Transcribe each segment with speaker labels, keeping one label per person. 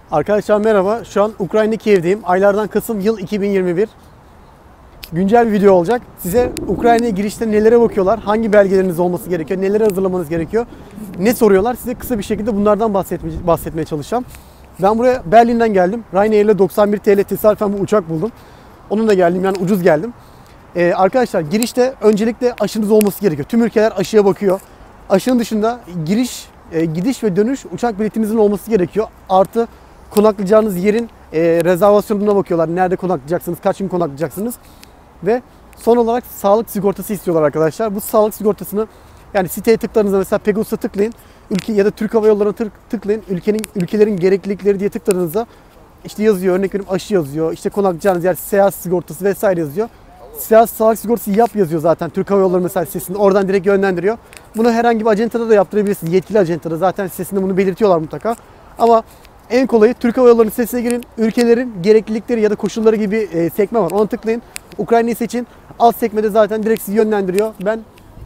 Speaker 1: Arkadaşlar merhaba. Şu an Ukrayna Kiev'deyim. Aylardan Kasım yıl 2021. Güncel bir video olacak. Size Ukrayna'ya girişte nelere bakıyorlar, hangi belgeleriniz olması gerekiyor, nelere hazırlamanız gerekiyor, ne soruyorlar. Size kısa bir şekilde bunlardan bahsetmeye çalışacağım. Ben buraya Berlin'den geldim. Ryanair ile 91 TL tesadüfen bir uçak buldum. Onunla geldim, yani ucuz geldim. Arkadaşlar girişte öncelikle aşınız olması gerekiyor. Tüm ülkeler aşıya bakıyor. Aşının dışında gidiş ve dönüş uçak biletinizin olması gerekiyor. Artı konaklayacağınız yerin rezervasyonuna bakıyorlar. Nerede konaklayacaksınız, kaç gün konaklayacaksınız. Ve son olarak sağlık sigortası istiyorlar arkadaşlar. Bu sağlık sigortasını yani siteye tıkladığınızda, mesela Pegasus'a tıklayın. Ülke ya da Türk Hava Yolları'na tıklayın. Ülkelerin gereklilikleri diye tıkladığınızda işte yazıyor, örnek veriyorum aşı yazıyor. İşte konaklayacağınız yer, seyahat sigortası vesaire yazıyor. Sağlık sigortası yap yazıyor zaten Türk Hava Yolları mesela sitesinde. Oradan direkt yönlendiriyor. Bunu herhangi bir acentada da yaptırabilirsiniz. Yetkili acentada zaten sitesinde bunu belirtiyorlar mutlaka. Ama en kolayı Türk Hava Yolları'nın sitesine girin. Ülkelerin gereklilikleri ya da koşulları gibi sekme var. Ona tıklayın. Ukrayna'yı seçin. Alt sekmede zaten direkt sizi yönlendiriyor. Ben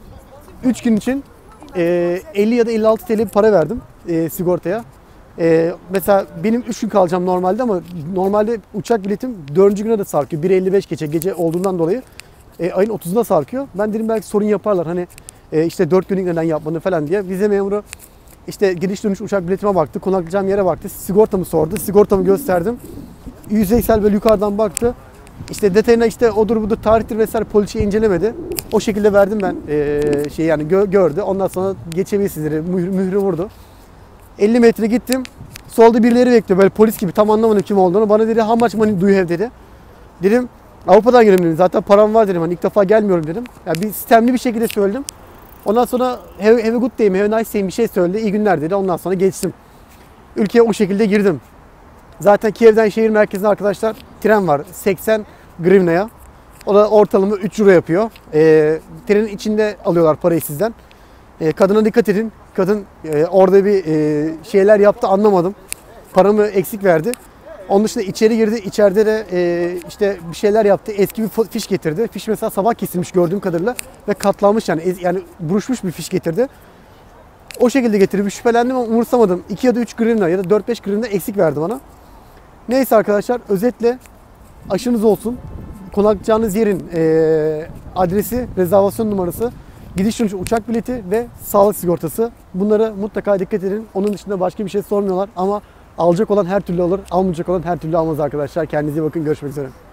Speaker 1: 3 gün için 50 ya da 56 TL bir para verdim sigortaya. Mesela benim 3 gün kalacağım normalde ama normalde uçak biletim 4. güne de sarkıyor. 1.55 gece olduğundan dolayı ayın 30'unda sarkıyor. Ben dedim belki sorun yaparlar. Hani işte 4 günlük neden yapmadın falan diye. Vize memuru işte gidiş dönüş uçak biletime baktı. Konaklayacağım yere baktı. Sigortamı sordu. Sigortamı gösterdim. Yüzeysel böyle yukarıdan baktı. İşte detayına işte odur budur tarihtir vesaire poliçeyi incelemedi. O şekilde verdim ben yani gördü. Ondan sonra geçebilirsiniz. Mührü vurdu. 50 metre gittim. Solda birileri bekliyor böyle polis gibi. Tam anlamadım kim olduğunu. Bana dedi how much money do you have dedi. Dedim Avrupa'dan geliyorum dedim. Zaten param var dedim. Hani ilk defa gelmiyorum dedim. Yani bir sistemli bir şekilde söyledim. Ondan sonra have a good day, have a nice day bir şey söyledi. İyi günler dedi. Ondan sonra geçtim. Ülkeye o şekilde girdim. Zaten Kiev'den şehir merkezine arkadaşlar tren var. 80 grivnaya. O da ortalama 3 euro yapıyor. Trenin içinde alıyorlar parayı sizden. Kadına dikkat edin. Kadın orada bir şeyler yaptı anlamadım. Paramı eksik verdi. Onun dışında içeri girdi. İçeride de işte bir şeyler yaptı. Eski bir fiş getirdi. Fiş mesela sabah kesilmiş gördüğüm kadarıyla ve katlanmış yani buruşmuş bir fiş getirdi. O şekilde getirip şüphelendim ama umursamadım. 2 ya da 3 grivna ya da 4-5 grivna eksik verdi bana. Neyse arkadaşlar özetle aşınız olsun. Konaklayacağınız yerin adresi, rezervasyon numarası, gidiş dönüş uçak bileti ve sağlık sigortası. Bunlara mutlaka dikkat edin. Onun dışında başka bir şey sormuyorlar ama alacak olan her türlü alır, almayacak olan her türlü almaz arkadaşlar. Kendinize iyi bakın. Görüşmek üzere.